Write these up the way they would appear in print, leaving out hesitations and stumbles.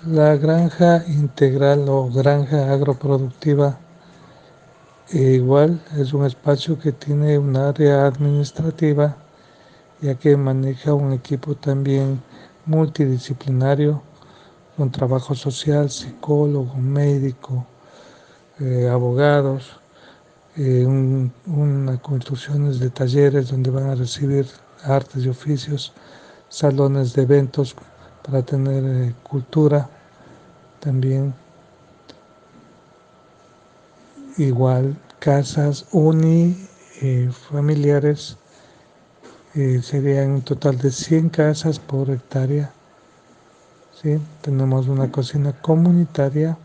La granja integral o granja agroproductiva igual es un espacio que tiene un área administrativa, ya que maneja un equipo también multidisciplinario con trabajo social, psicólogo, médico, abogados, una construcciones de talleres donde van a recibir artes y oficios, salones de eventos para tener cultura también, igual casas unifamiliares, serían un total de 100 casas por hectárea, ¿sí? Tenemos una cocina comunitaria,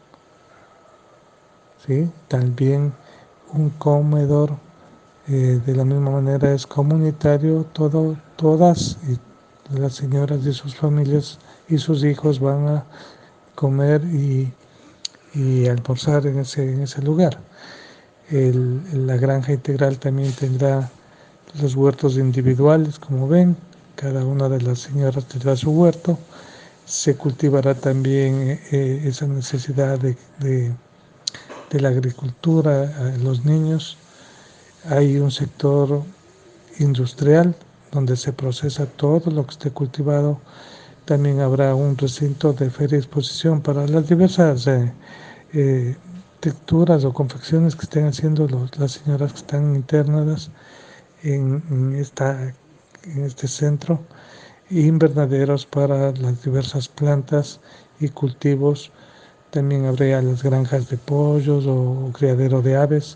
¿sí? También un comedor, de la misma manera es comunitario, todas las señoras de sus familias y sus hijos van a comer y almorzar en ese lugar. La granja integral también tendrá los huertos individuales, como ven, cada una de las señoras tendrá su huerto. Se cultivará también esa necesidad de la agricultura a los niños. Hay un sector industrial donde se procesa todo lo que esté cultivado. También habrá un recinto de feria y exposición para las diversas texturas o confecciones que estén haciendo las señoras que están internadas en este centro, invernaderos para las diversas plantas y cultivos. También habría las granjas de pollos o criadero de aves.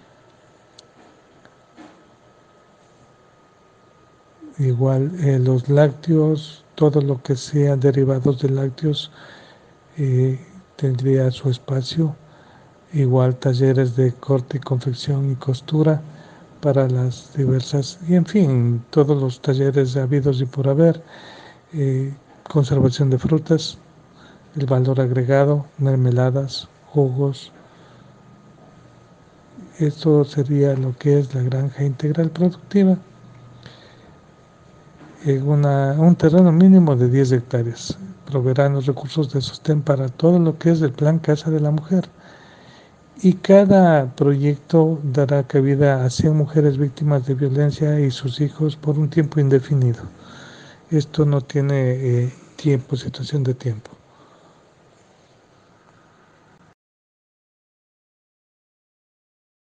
Igual los lácteos, todo lo que sea derivados de lácteos tendría su espacio. Igual talleres de corte, confección y costura para las diversas, y en fin, todos los talleres habidos y por haber, conservación de frutas, el valor agregado, mermeladas, jugos. Esto sería lo que es la granja integral productiva en un terreno mínimo de 10 hectáreas. Proveerán los recursos de sostén para todo lo que es el plan Casa de la Mujer. Y cada proyecto dará cabida a 100 mujeres víctimas de violencia y sus hijos por un tiempo indefinido. Esto no tiene tiempo, situación de tiempo.